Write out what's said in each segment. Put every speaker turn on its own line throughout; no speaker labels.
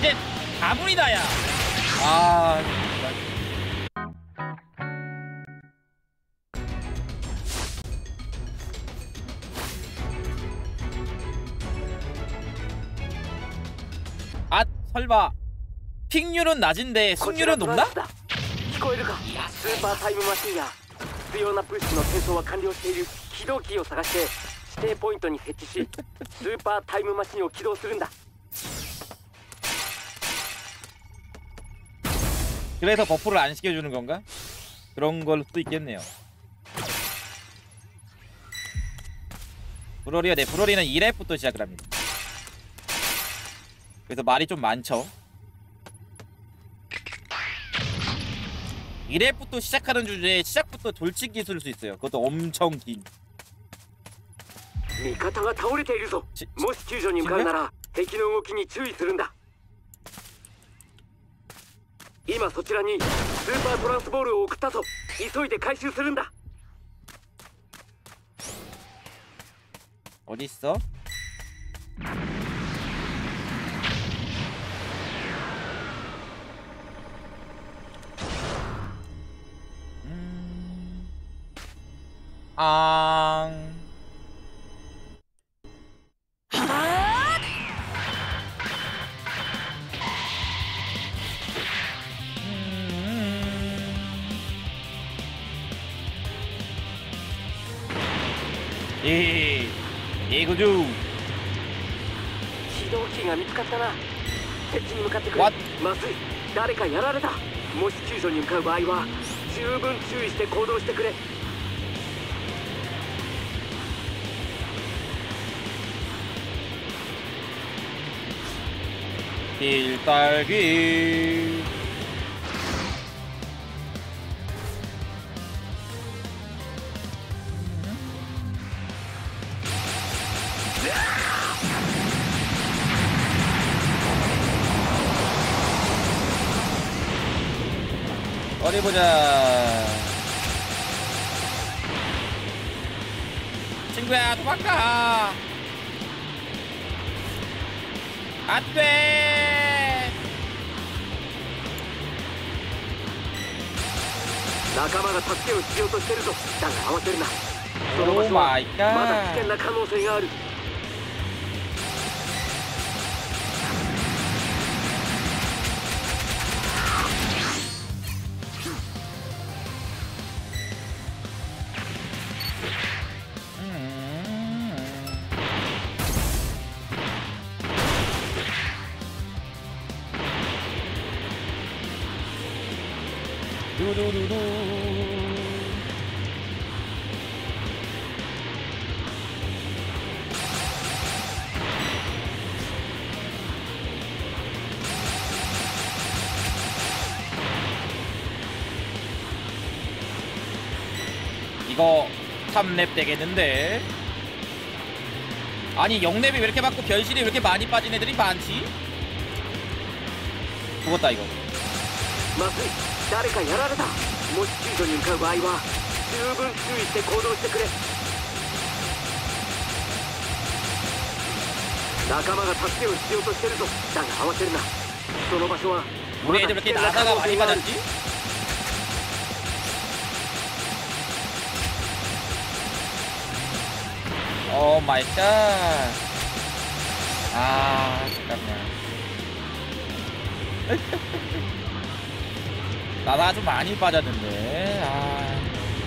이제 가문이다 야. 아 아 설마 픽률은 낮은데 승률은 높나?
聞こえるか。スーパータイムマシンや必要な物資の転送は完了している。起動キーを探して指定ポイントに設置しスーパータイムマシンを起動するんだ。
그래서 버프를 안 시켜주는 건가? 그런 걸 수도 있겠네요. 브로리가 네 브로리는 1렙부터 시작을 합니다. 그래서 말이 좀 많죠. 1렙부터 시작하는 주제에 시작부터 돌치기 쓸 수 있어요. 그것도 엄청 긴.
味方が倒れているぞ。もし救助に向かうなら敵の動きに注意するんだ。今そちらにスーパートランスボールを送ったぞ。急いで回収するんだ。
어디 있어? 앙. 예, 이거죠.
起動キーが見つかったな。敵に向かってくれ。まずい、誰かやられた。もし救助に向かう場合は十分注意して行動してくれ。
길딸기. 어디 보자. 친구야 도망가. 안돼.
仲間が助けを必要としてるぞ。だが慌てるな。その場所はまだ危険な可能性がある。
두두두두. 이거 3렙 되겠는데? 아니 0렙이 왜 이렇게 받고 변신이 왜 이렇게 많이 빠진 애들이 많지? 죽었다 이거.
まずい、誰かやられた。もし救助に向かう場合は十分注意して行動してくれ。仲間が助けを必要としてるぞ。だが慌てるな。その場所は
우리 애들 왜 이렇게 나사가 많이 맞았지? 오 마이 갓. 아 잠깐만. 나가 좀 많이 빠졌는데. 아.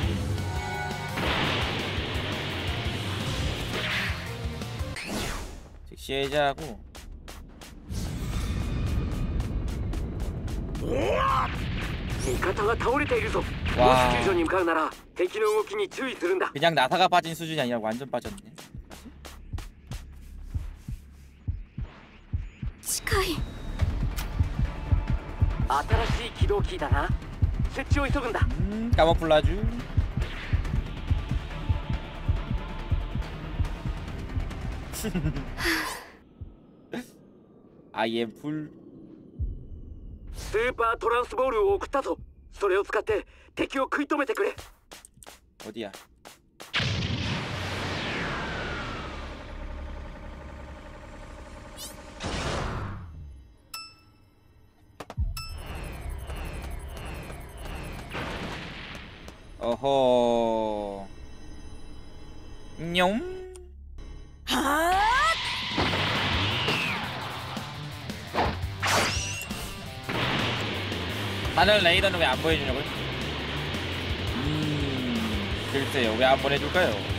즉시 해제하고.
味方が倒れているぞ。もし
와.
救助に向かうなら敵の動きに注意するんだ。
그냥 나사가 빠진 수준이 아니라 완전 빠졌네.
近い。新しい起動キーだな。設置を急ぐんだ。
까머플라주. I am full.
スーパートランスボールを送ったぞ。それを使って敵を食い止めてくれ。
어디야? 어허. 뇽. 다른 레이더는 왜 안 보여주냐고요? 글쎄요, 왜 안 보내줄까요?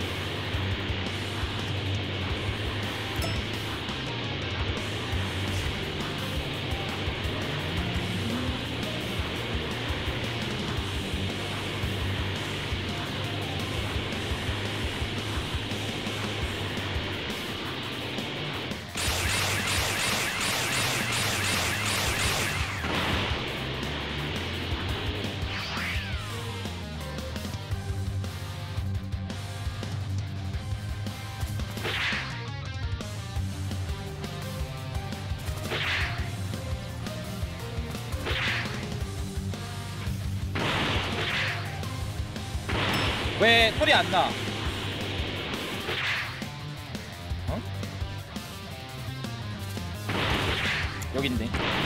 왜 소리 안 나? 어? 여기 있네.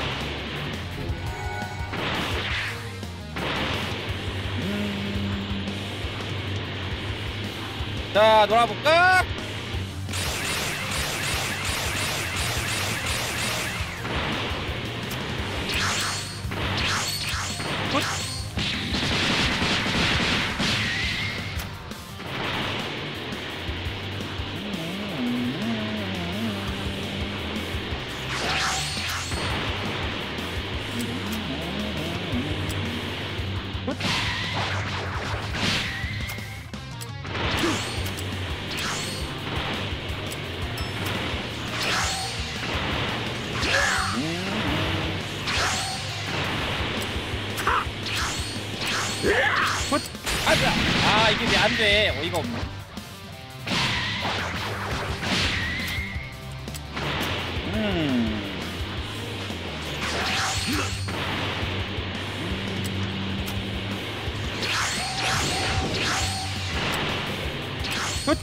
자, 놀아볼까? 굿. 굿! 아, 뭐야. 아, 이게 왜 안 돼? 어이가 없네. 굿!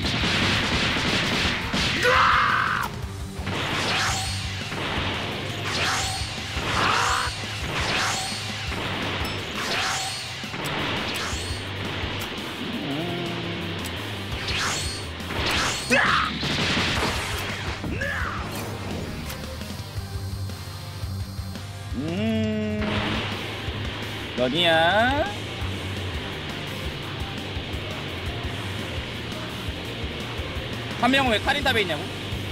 너니야? 한 명은 왜 카린탑에 있냐고?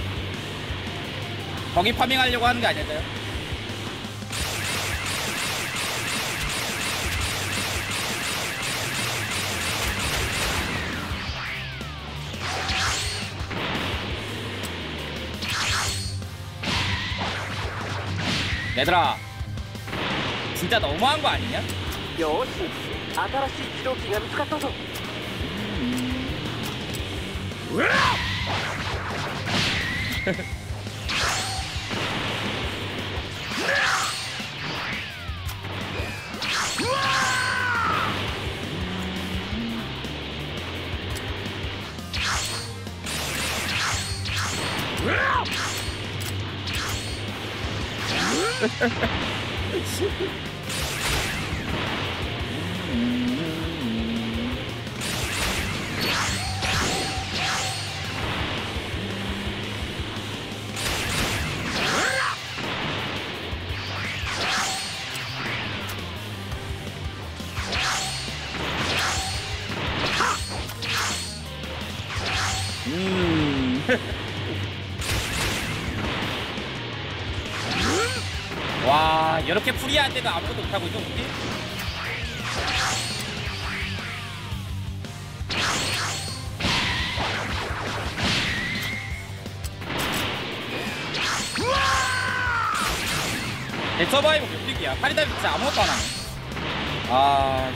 거기 파밍하려고 하는 게 아닐까요? 얘들아, 진짜 너무한 거 아니냐?
よし新しい機動機が見つかったぞ
와, 이렇게 프리한데도 아무것도 못하고 있어, 우리? 내 서바이브 몇 픽이야? 카리다이 진짜 아무것도 안 하네. 아.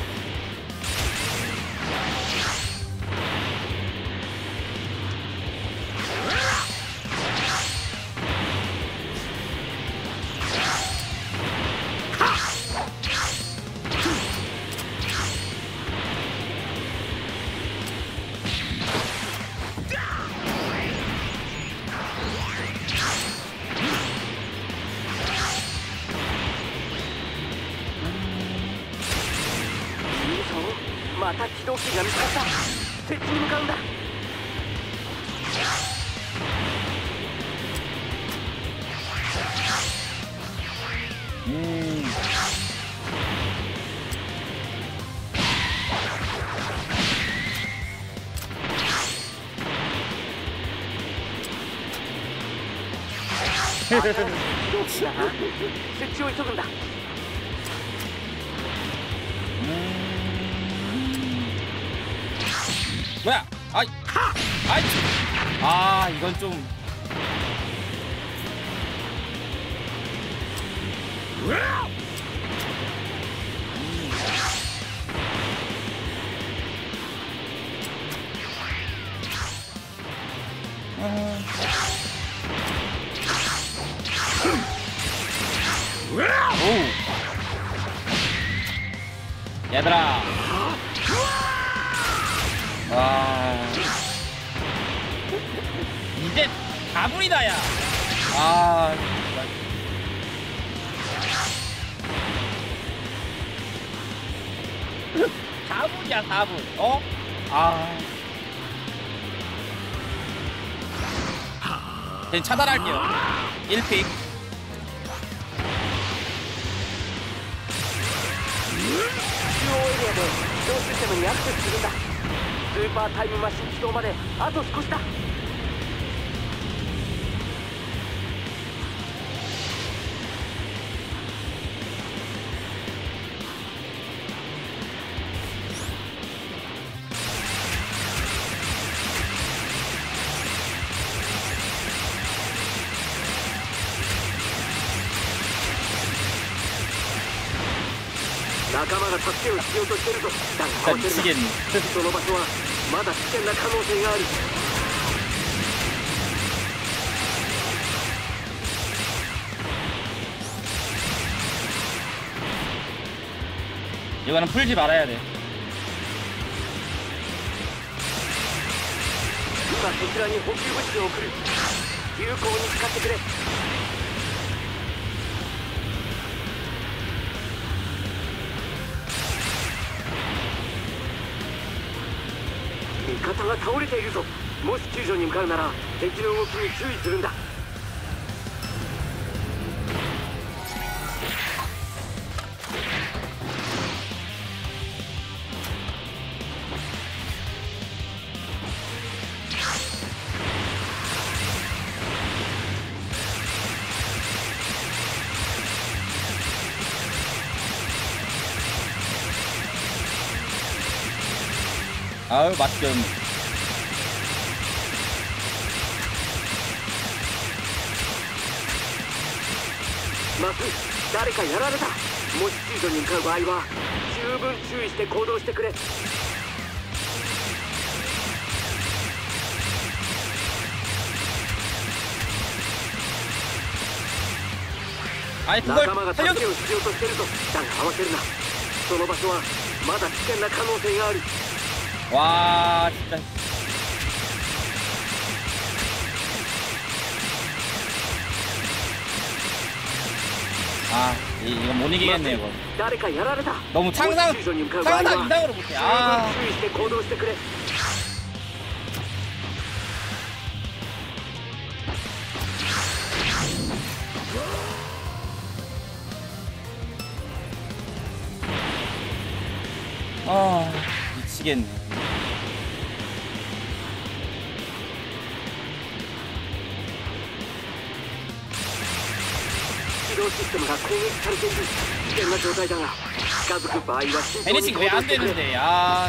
動キーが見つかった。設置に向かうんだ。新しい起動キーだな。設置を急ぐんだ。
뭐야? 아이, 아이, 아 이건 좀. 얘들아. 와. 이제 다불이다 야. 아. 다불이야 다불. 어? 아. 그냥 차단할게요. 1픽.
中央エリアで自動システムにアクセスするんだ。スーパータイムマシン起動まであと少しだ。仲間が助けを必要としてるぞ。だが慌てるな。その場所はまだ危険な可能性がある。
이거는 풀지 말아야 돼.
今そちらに補給物資を送る。有効に使ってくれ。味方が倒れているぞ。もし救助に向かうなら敵の動きに注意するんだ。
아유 맛좀.
まずい、誰かやられた。もし救助に向かう場合は十分注意して行動してくれ。
아니
仲間
그걸
が助
살려줘.
けを必要としてるぞ。だが慌てるな。その場所はまだ危険な可能性がある。
와 진짜. 아 이건 못 이기겠네 이거.
誰かやられた。
너무 상상
救助に向かう場合は
이상으로 못해.
十
아.
分注意して行動してくれ。
아 미치겠네.
기동 시스템が攻撃されている。危険な状態だが近づく場合は慎重に
베네식
行
왜
動
안
してくれ。
되는데? 아.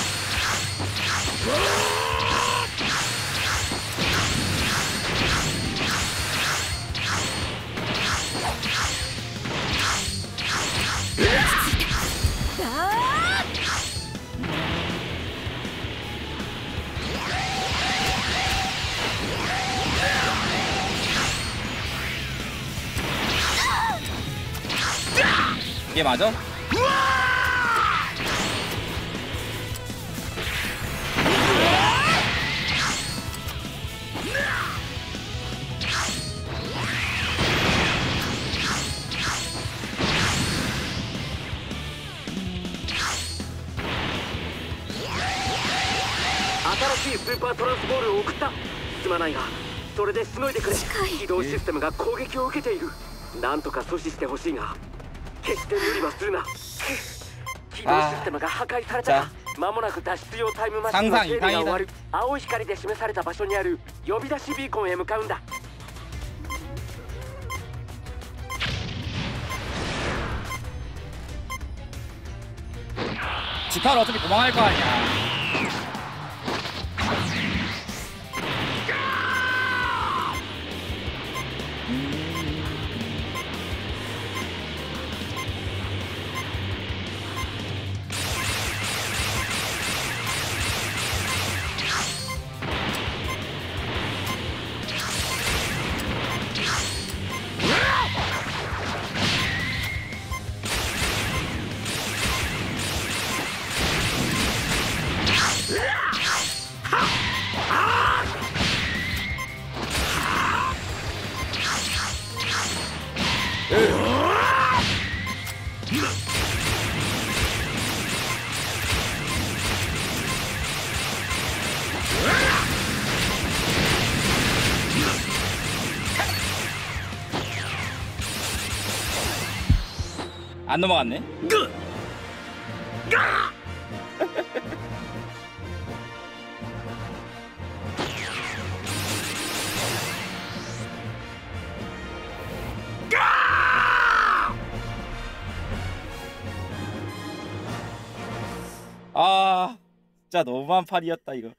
이게 맞아?
しいスーパートランスボールを送った。すまないがそれでしのいでくれ。起動システムが攻撃を受けている。なんとか阻止してほしいが決して無理はするな。起動システムが破壊されたが間もなく脱出用タイムマシンの整備が終わる。青い光で示された場所にある呼び出しビーコンへ向かうんだ。
지파로 어차피 도망갈 거 아니야. 안 넘어갔네. 아, 진짜 너무한 판이었다 이거.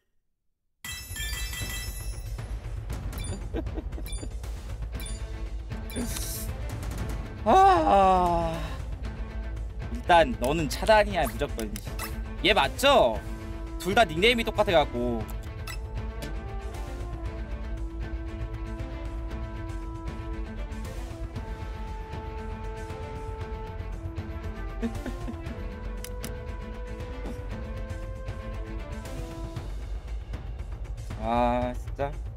일단 너는 차단이야 무조건. 얘 맞죠? 둘 다 닉네임이 똑같아갖고. 아 진짜